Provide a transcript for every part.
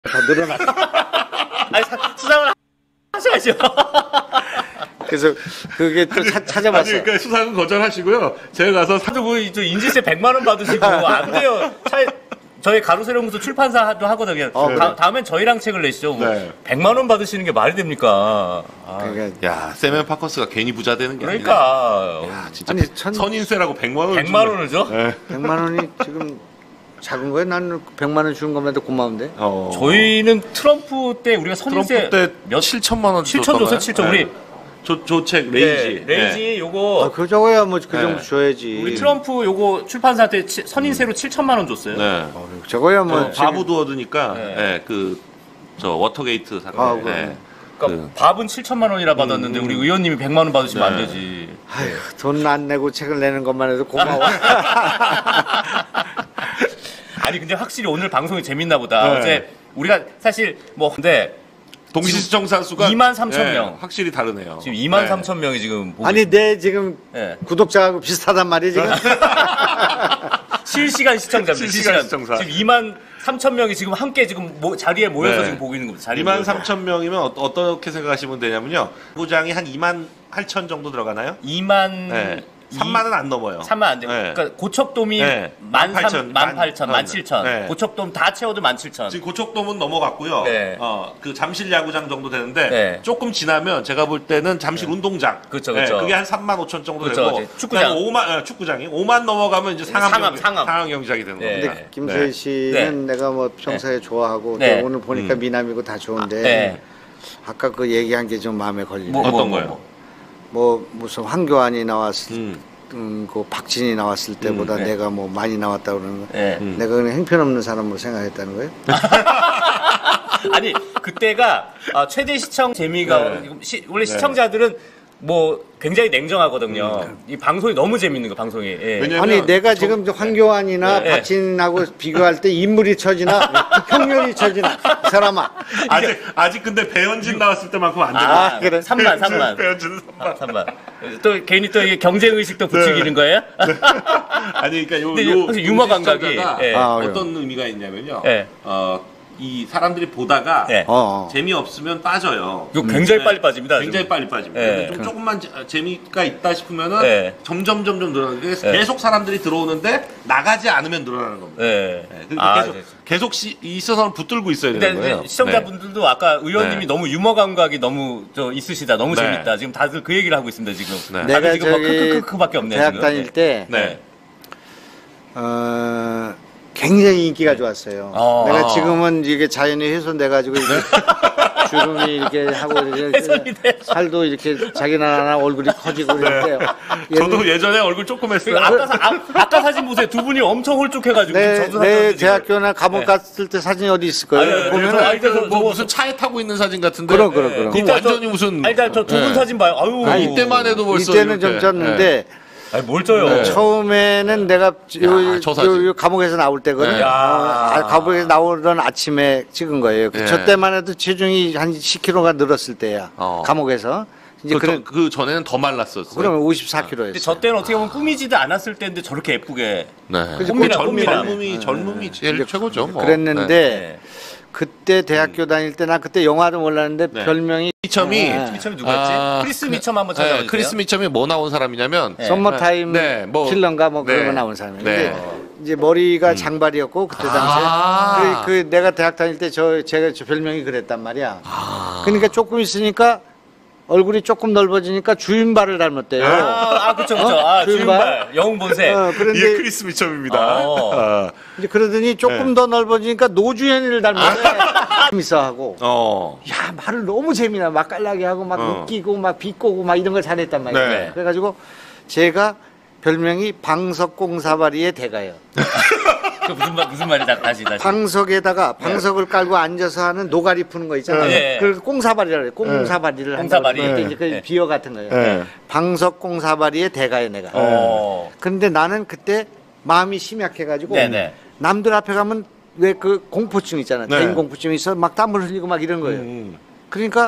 더 늘어났어. 아니, 수상을 하셔야죠. 그래서 그게 또 찾아봤어요. 아니, 그러니까 수상은 거절하시고요. 제가 가서 다들 뭐 인지세 100만 원 받으시고 안 돼요. 저희 가로세로무소 출판사도 하거든요. 다음엔 저희랑 책을 내시죠. 뭐 네. 100만 원 받으시는 게 말이 됩니까? 그러니까 야, 세면 파커스가 괜히 부자 되는 게 그러니까. 아니라. 야, 진짜 아니, 선인세라고 100만 원 100만 원을 줘? 네. 100만 원이 지금 작은 거예요? 나는 100만 원 주는 것만 해도 고마운데. 저희는 트럼프 때 우리가 선인세 트럼프 때 7천만 원 7천 줬어요. 7천. 우리 조책 레이지. 레이지 요거 그 저거야 뭐 그 정도 줘야지. 우리 트럼프 요거 출판사 때 선인세로 7천만 원 줬어요. 네. 저거야 뭐 바브도 얻으니까 네. 저 워터게이트 사건. 네. 그러니까 밥은 7천만 원이라 받았는데 우리 의원님이 100만 원 받으시면 안 되지. 아휴, 돈 안 내고 책을 내는 것만 해도 고마워. 아니 근데 확실히 오늘 방송이 재밌나 보다. 네. 어제 우리가 사실 뭐 근데 동시 시청자 수가 23,000명. 확실히 다르네요. 지금 23,000명이 지금 보고 아니 내 지금 네. 구독자하고 비슷하단 말이야 지금. 실시간 시청자입니다. 실시간 시청자. 지금 23,000명이 지금 함께 지금 자리에 모여서 네. 지금 보고 있는 겁니다. 23,000명이면 어떻게 생각하시면 되냐면요. 부장이 한 28,000 정도 들어가나요? 2만 네. 3만은 안 넘어요. 3만 안 돼요. 네. 그러니까 고척돔이 네. 18,000, 17,000. 네. 고척돔 다 채워도 17,000. 지금 고척돔은 넘어갔고요. 네. 그 잠실 야구장 정도 되는데 네. 조금 지나면 제가 볼 때는 잠실 운동장. 그쵸. 그게 한 3만 5천 정도 그쵸, 되고. 이제 축구장. 5만 축구장이 5만 넘어가면 이제 상암 경기장이 되는 네. 겁니다. 근데 김세희 씨는 내가 뭐 평소에 좋아하고 네. 또 오늘 보니까 미남이고 다 좋은데 네. 아까 그 얘기한 게 좀 마음에 걸리네. 어떤 거요? 뭐 무슨 황교안이 나왔을 그 박진이 나왔을 때보다 네. 내가 뭐 많이 나왔다 그러는 거. 네. 내가 그냥 형편없는 사람으로 생각했다는 거예요? 아니 그때가 최대 시청 재미가 원래 시청자들은 뭐 굉장히 냉정하거든요. 이 방송이 너무 재밌는 거 방송이. 예. 왜냐면 아니 내가 지금 황교안이나 네. 박진하고 비교할 때 인물이 처지나 흉년이 처지나 이 사람아. 아직 근데 배현진 나왔을 때만큼 안 돼요. 아, 그래? 3만. 배현진 3만. 또 괜히 또 이게 경쟁 의식도 붙이기는 거예요? 아니 그러니까 근데 유머 감각이, 시청자가 예. 어떤 의미가 있냐면요. 예. 이 사람들이 보다가 네. 재미없으면 빠져요. 이거 굉장히 빨리 빠집니다. 굉장히 빨리 빠집니다. 네. 근데 조금만 재미가 있다 싶으면은 네. 점점 늘어나는 게 계속 사람들이 들어오는데 나가지 않으면 늘어나는 겁니다. 네. 그러니까 계속 있어서는 붙들고 있어야 되는 근데 거예요. 이제 시청자분들도 아까 의원님이 네. 너무 유머 감각이 너무 있으시다. 너무 네. 재밌다. 지금 다들 그 얘기를 하고 있습니다. 지금. 네. 다들 내가 지금 막 저기 크크크크밖에 없네요. 대학 지금. 다닐 때 네. 굉장히 인기가 좋았어요. 내가 지금은 이게 자연이 훼손돼가지고 이렇게 주름이 이렇게 하고 이렇게 훼손이 돼서. 살도 이렇게 자기 나라 얼굴이 커지고 그랬는데요. 저도 예전에 얼굴 조금 했어요. 아까 사진 보세요. 두 분이 엄청 홀쭉해가지고. 내 대학교나 감옥 갔을 때 사진이 어디 있을 거예요? 보면 뭐 무슨 차에 타고 있는 사진 같은데. 그럼. 그거 완전히 무슨. 아니, 저 두 분 사진 봐요. 아유. 이때만 해도 벌써. 이때는 좀 이렇게. 쪘는데 아니, 뭘 쪄요. 네. 처음에는 내가 저 사진. 요 감옥에서 나올 때거든. 네. 감옥에서 나오던 아침에 찍은 거예요. 네. 저 때만 해도 체중이 한 10kg가 늘었을 때야. 감옥에서. 이제 그 전에는 더 말랐었어요. 그러면 54kg였어요. 근데 저 때는 어떻게 보면 꾸미지도 않았을 때인데 저렇게 예쁘게. 네. 꽃미남. 젊음이 제일 최고죠. 뭐. 그랬는데 네. 그때 대학교 다닐 때 나 그때 영화도 몰랐는데 별명이 미첨이 미첨이 누구였지? 크리스 미첨 한번 찾아보세요. 크리스 미첨이 뭐 나온 사람이냐면 썸머타임 뭐, 킬러인가 뭐 그런 네. 거 나온 사람이에요. 네. 근데 이제 머리가 장발이었고 그때 당시에 그 내가 대학 다닐 때 제가 별명이 그랬단 말이야. 그러니까 조금 있으니까 얼굴이 조금 넓어지니까 주인발을 닮았대요. 그쵸. 주인발. 영웅 본색. 그런데 이게 크리스 미첨입니다. 이제 그러더니 조금 더 넓어지니까 노주현이를 닮았대. 재밌어하고. 야 말을 너무 재미나 맛깔나게 하고 막 웃기고 막 비꼬고 막 이런 걸 잘했단 말이에요. 네. 그래가지고 제가 별명이 방석공사발이의 대가예요. 그 무슨 말이다 다시. 방석을 깔고 앉아서 하는 노가리 푸는 거 있잖아요. 네. 그걸 꽁사발이라고 해요. 꽁사발이를 꽁사발이. 한다고. 이제 그 비어 같은 거예요. 방석공사발이의 대가예요, 내가. 근데 나는 그때 마음이 심약해가지고 남들 앞에 가면 왜 그 공포증 있잖아요. 네. 개인 공포증이 있어 막 땀을 흘리고 막 이런 거예요. 그러니까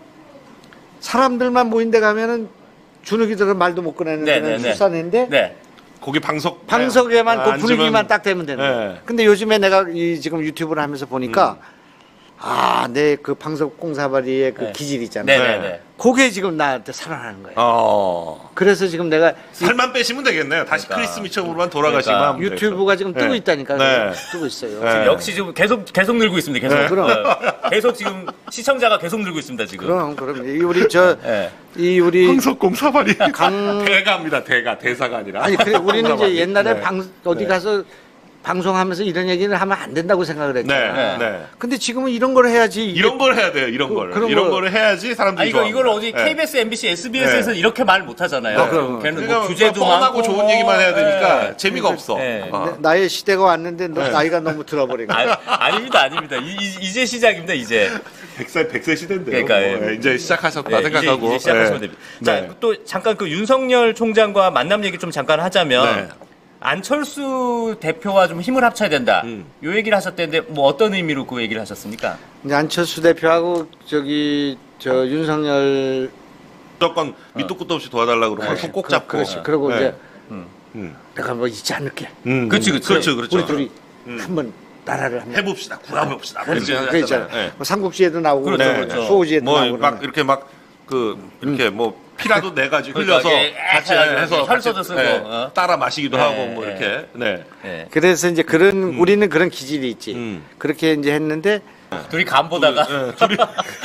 사람들만 모인 데 가면은 주눅이들은 말도 못 꺼내는 데는 출산인데 거기 방석에만 그 분위기만 딱 되면 되는 거예요. 네. 근데 요즘에 내가 지금 유튜브를 하면서 보니까 아, 내 그 방송공사발이의 그 네. 기질 있잖아요. 네네네. 그게 지금 나한테 살아나는 거예요. 그래서 지금 내가 살만 빼시면 되겠네요. 다시 그러니까. 크리스 미처으로만 돌아가시면 그러니까. 하면 되겠죠. 유튜브가 지금 뜨고 네. 있다니까. 네. 뜨고 있어요. 네. 역시 지금 계속 늘고 있습니다. 계속. 그럼. 계속 지금 시청자가 계속 늘고 있습니다. 지금. 그럼 이 우리 저 네. 이 우리 황석공사발이 강 대가입니다. 대사가 아니라. 아니 그래 우리는 이제 공사발이. 옛날에 네. 어디 가서 방송하면서 이런 얘기를 하면 안 된다고 생각을 했잖아. 네. 근데 지금은 이런 걸 해야지. 이게 이런 걸 해야 돼요. 이런 걸. 그런 이런 거- 거를 해야지 사람들이 이걸 좋아합니다. 어디 네. KBS, MBC, SBS에서 이렇게 말 못 하잖아요. 그럼. 걔는 뭐 그러니까 주제도 뻔하고 많고 좋은 얘기만 해야 되니까 네. 재미가 없어. 네. 어. 나의 시대가 왔는데 너 나이가 너무 들어버린 거야. 아닙니다. 이제 시작입니다. 이제. 100세 시대인데요. 그러니까, 뭐, 예. 이제 시작하셨다 네, 생각하고. 이제 시작하시면 네. 됩니다. 네. 자, 또 잠깐 그 윤석열 총장과 만남 얘기 좀 잠깐 하자면 네. 안철수 대표와 좀 힘을 합쳐야 된다. 요 얘기를 하셨다는데 뭐 어떤 의미로 그 얘기를 하셨습니까? 이제 안철수 대표하고 저 윤석열 무조건 밑도 끝도 없이 도와달라고 그러고 손 꼭 잡고. 그렇지. 그리고 네. 이제 음. 내가 뭐 잊지 않을게. 그렇죠. 그렇죠. 우리 둘이 한번 나라를 한번 해봅시다. 구해봅시다. 그렇죠. 그렇게 그랬잖아. 하잖아요. 네. 뭐 삼국지에도 나오고 그렇죠, 네. 그렇죠. 수호지에도 뭐 나오고 막 그러면. 이렇게 막 그 이렇게 뭐 피라도 내 가지고 그러니까 흘려서 이게 같이 해가지고 해서 혈서도 같이, 쓰고, 네, 어? 따라 마시기도 네, 하고 뭐 네. 이렇게. 네. 네. 그래서 이제 우리는 그런 기질이 있지. 음. 그렇게 이제 했는데 둘이 간 보다가 네, 둘이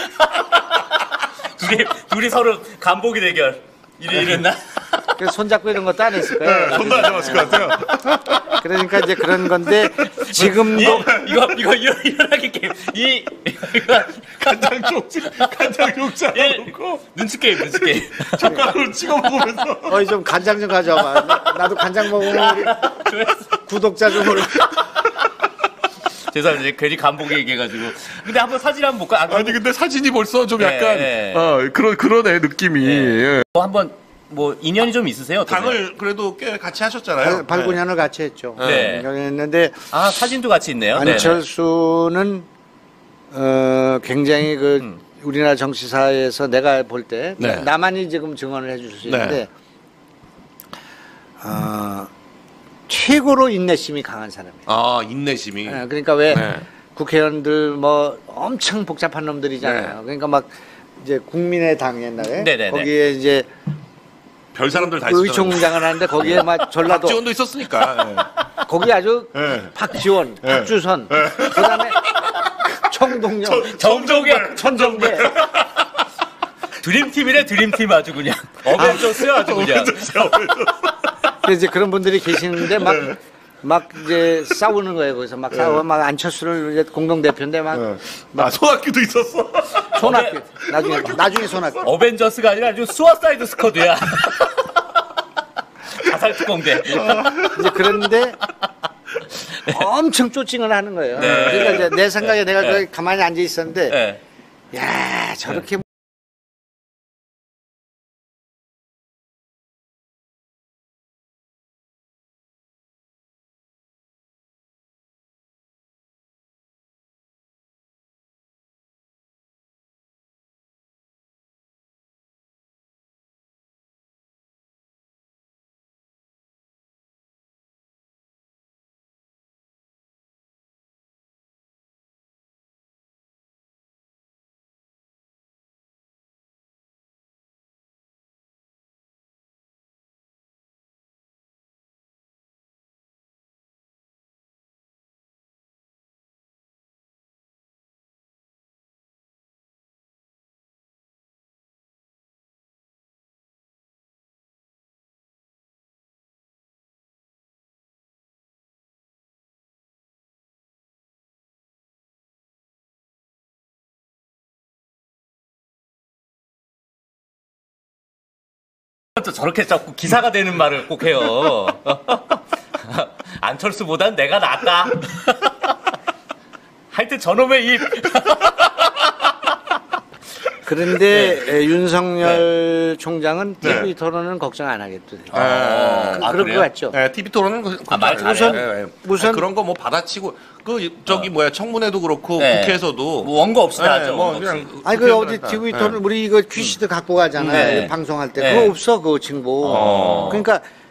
둘이 서로 간보기 대결 이랬나? 그래서 손잡고 이런 것도 안 했을 거야. 손도 안 잡았을 것 같아요. 그러니까 이제 그런 건데 지금도 이거 일어나기 게임 이거 간장 쪽지 하고 눈치 게임. 젓가락으로 찍어 먹으면서 어이 좀 간장 좀 가져와봐. 나도 간장 먹으면 우리 구독자 좀 우리 죄송합니다. 괜히 간보기 얘기해가지고. 근데 한번 사진 한번 볼까? 아니 근데 사진이 벌써 좀 약간 네. 그러네 느낌이. 예. 뭐 한번 뭐 인연이 좀 있으세요? 어떠세요? 당을 그래도 꽤 같이 하셨잖아요. 발군년을 같이 했죠. 네. 했는데 아 사진도 같이 있네요. 네네. 안철수는 굉장히 우리나라 정치사에서 내가 볼 때 네. 나만이 지금 증언을 해줄 수 있는데 네. 최고로 인내심이 강한 사람이에요. 아 인내심이. 그러니까 왜 네. 국회의원들 뭐 엄청 복잡한 놈들이잖아요. 네. 그러니까 막 이제 국민의당 옛날에 네네네. 거기에 이제 별 사람들 다 있었잖아요. 의총장을 하는데 거기에 막 전라도 박지원도 있었으니까. 거기 아주 네. 박지원, 박주선, 그다음에 청동영, 정종의 천정배 드림팀이래 드림팀 아주 그냥 어벤져스야 아주 그냥. 이제 그런 분들이 계시는데 막 이제 싸우는 거예요. 거기서 막 싸워 막 안철수를 이제 공동 대표인데 막 소학교도 있었어. 손학규 나중에 손학규 어벤져스가 아니라 아주 수어사이드 스쿼드야. 자살 특공대. 이제 그런데 엄청 쪼칭을 하는 거예요. 네. 그러니까 이제 내 생각에 내가 거기 가만히 앉아 있었는데 네. 야 저렇게 또 저렇게 자꾸 기사가 되는 말을 꼭 해요. 안철수보단 내가 낫다. 하여튼 저놈의 입. 그런데 윤석열 총장은 TV 토론은 걱정 안 하겠대. 그럴 것 그래요? 같죠. 네, TV 토론은 말 잘해요? 무슨- 그런 거 뭐 받아치고 저기 뭐야 청문회도 그렇고 네. 국회에서도 뭐 원고 없이 다 하죠. 뭐 원고 그냥 없이. 아니 그 어디 국회의원들 TV 다. 토론 우리 이거 퀴즈도 갖고 가잖아요. 네. 방송할 때 네. 그거 없어 그거 징보. 그러니까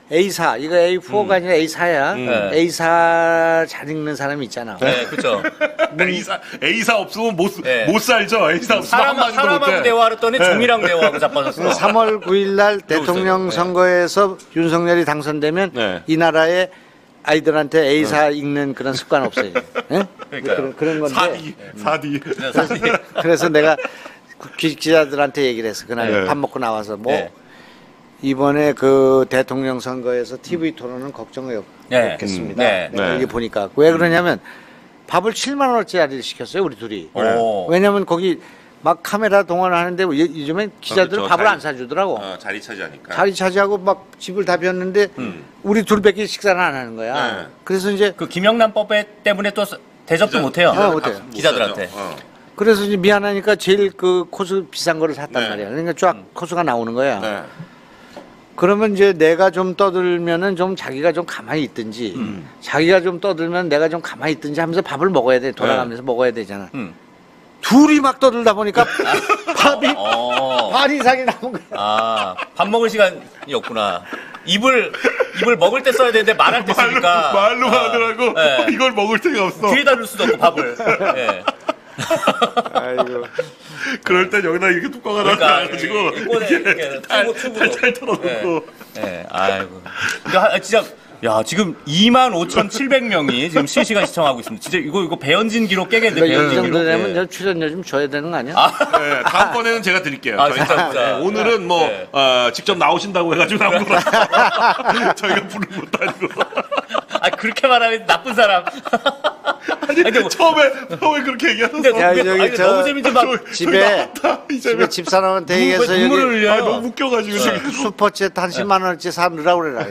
A사 이거 A4가 아니라 A사야. A사 잘 읽는 사람이 있잖아. 네, 그렇죠. A사 없으면 못 네. 살죠. A사 없으면 한마디도 사람하고 못해. 대화했더니 종이랑 대화하고 자빠졌어. 3월 9일 날 대통령 선거에서 윤석열이 당선되면 네. 이 나라의 아이들한테 A사 읽는 그런 습관 없어요. 네? 그러니까요. 그런 건데. 사디. 그래서 내가 기자들한테 얘기를 했어. 그날 네. 밥 먹고 나와서 뭐 네. 이번에 그 대통령 선거에서 TV 토론은 걱정이 네. 없겠습니다. 네. 내가 네. 이게 보니까 왜 그러냐면 밥을 7만 원어치를 시켰어요 우리 둘이. 오. 왜냐면 거기 막 카메라 동원하는데 요즘엔 기자들은 그렇죠. 밥을 자리- 안 사주더라고. 자리 차지하니까. 자리 차지하고 막 집을 다 비웠는데 우리 둘밖에 식사를 안 하는 거야. 네. 그래서 이제 그 김영란법에 때문에 또 대접도 못해요. 못해요. 기자들한테. 그래서 이제 미안하니까 제일 그 코스 비싼 거를 샀단 네. 말이야. 그러니까 쫙 코스가 나오는 거야. 네. 그러면 이제 내가 좀 떠들면은 좀 자기가 좀 가만히 있든지 자기가 좀 떠들면 내가 좀 가만히 있든지 하면서 밥을 먹어야 돼. 돌아가면서 먹어야 되잖아. 둘이 막 떠들다 보니까 밥이 반 이상이 나온 거야. 아, 밥 먹을 시간이 없구나. 입을 먹을 때 써야 되는데 말할 때 쓰니까. 말로 하더라고. 네. 이걸 먹을 데가 없어. 뒤에다 넣을 수도 없고 밥을. 예. 아이고. 그럴 땐 여기다 이렇게 뚜껑 하나 그러니까 놔가지고 이거는 이렇게 튜브로. 탈탈 털어놓고. 예. 아이고. 그러니까 진짜 야 지금 25,700명이 지금 실시간 시청하고 있습니다. 진짜 이거 배현진 기록 깨겠네. 그러니까 이 배현진 정도 기록. 되면 예. 내가 출연료 좀 줘야 되는 거 아니야? 네, 다음번에는 제가 드릴게요. 아, 저희가 진짜, 진짜. 오늘은 뭐 네. 직접 나오신다고 해가지고 나온 거라서 저희가 부른 것도 아니고. 네. 아 그렇게 말하면 나쁜 사람. 아니, 근데 뭐- 처음에 그렇게 얘기하셨어. 근데 야, 그게- 저기 아니, 저- 너무 재밌지 막 집에 이제 집사람한테 얘기해서 눈물을 여기 흘려요. 너무 웃겨가지고 지금. 슈퍼챗 한 10만 원어치 사느라 그래라.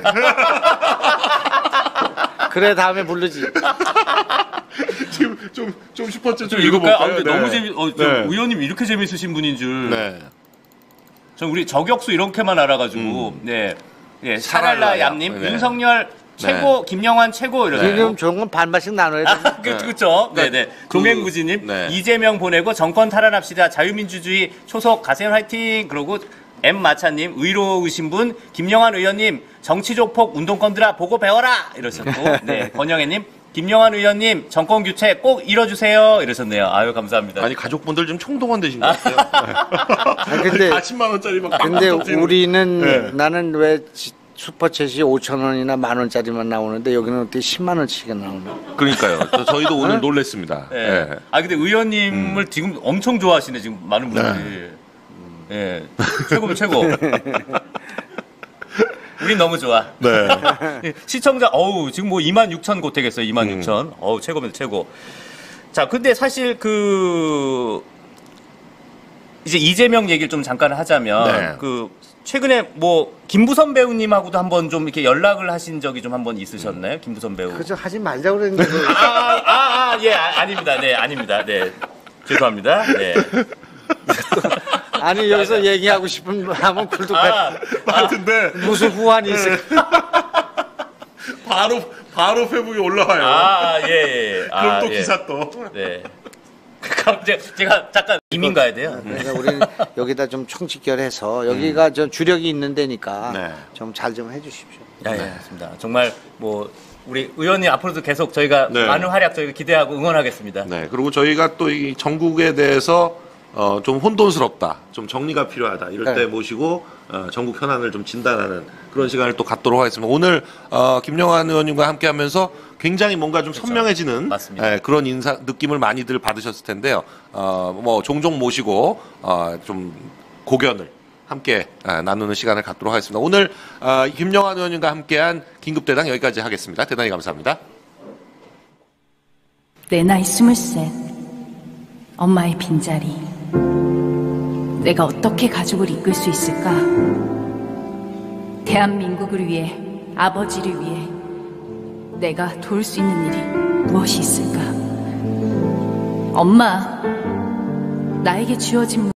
그래 다음에 부르지. 지금 좀 슈퍼챗 좀 좀 읽어볼까요? 읽어볼까요? 아, 근데 너무 네. 의원님 이렇게 재밌으신 분인 줄. 네. 전 우리 저격수 이렇게만 알아가지고 네, 예, 샤랄라 얌님, 네. 윤석열 최고, 김영환 최고 이러네요. 지금 좋은 건 반반씩 나눠야 돼. 아, 그렇죠. 네네. 조맹구지님, 네. 이재명 보내고 정권 탈환합시다. 자유민주주의 초속 가세현 화이팅. 그러고 M 마차님, 의로우신 분, 김영환 의원님, 정치조폭 운동권들아 보고 배워라 이러셨고, 네 권영애님, 김영환 의원님 정권 교체 꼭 이뤄주세요 이러셨네요. 아유 감사합니다. 아니 가족분들 좀 총동원 되신 것 같아요. 근데 40만 원짜리 막. 근데 막 던지고. 우리는 네. 나는 왜 슈퍼챗이 5천 원이나 만 원짜리만 나오는데 여기는 어떻게 10만 원치가 나오나? 그러니까요. 저희도 오늘 놀랬습니다. 네. 네. 아 근데 의원님을 지금 엄청 좋아하시네 지금 많은 분들이. 예, 최고면 최고. 우린 너무 좋아. 네. 시청자, 어우, 지금 뭐 26,000 고택했어요. 26,000. 어우, 최고면 최고. 자, 근데 사실 이제 이재명 얘기를 좀 잠깐 하자면, 네. 최근에 뭐, 김부선 배우님하고도 한번 좀 이렇게 연락을 하신 적이 좀 한번 있으셨나요? 김부선 배우. 그저 하지 말자고 그랬는데. 예, 아닙니다. 네, 아닙니다. 네. 죄송합니다. 네. 아니 여기서 얘기하고 싶은 하면 굴뚝같이 하여튼데 무슨 후환이 있을까? 바로 페북에 올라와요. 예. 그럼 또 예. 기사 또. 네. 그럼 제가 잠깐 이민 가야 돼요. 그러니까 우리는 여기다 좀 총집결해서 여기가 좀 주력이 있는 데니까 네. 좀 잘 좀 해주십시오. 예, 맞습니다. 정말 뭐 우리 의원님 앞으로도 계속 저희가 네. 많은 활약 저희가 기대하고 응원하겠습니다. 네. 그리고 저희가 또 이 전국에 대해서 좀 혼돈스럽다, 좀 정리가 필요하다 이럴 때 네. 모시고 전국 현안을 좀 진단하는 그런 시간을 또 갖도록 하겠습니다. 오늘 김영환 의원님과 함께하면서 굉장히 뭔가 좀 선명해지는 맞습니다. 그런 느낌을 많이들 받으셨을 텐데요. 뭐 종종 모시고 좀 고견을 함께 나누는 시간을 갖도록 하겠습니다. 오늘 김영환 의원님과 함께한 긴급대당 여기까지 하겠습니다. 대단히 감사합니다. 내 나이 23, 엄마의 빈자리. 내가 어떻게 가족을 이끌 수 있을까? 대한민국을 위해, 아버지를 위해 내가 도울 수 있는 일이 무엇이 있을까? 엄마, 나에게 주어진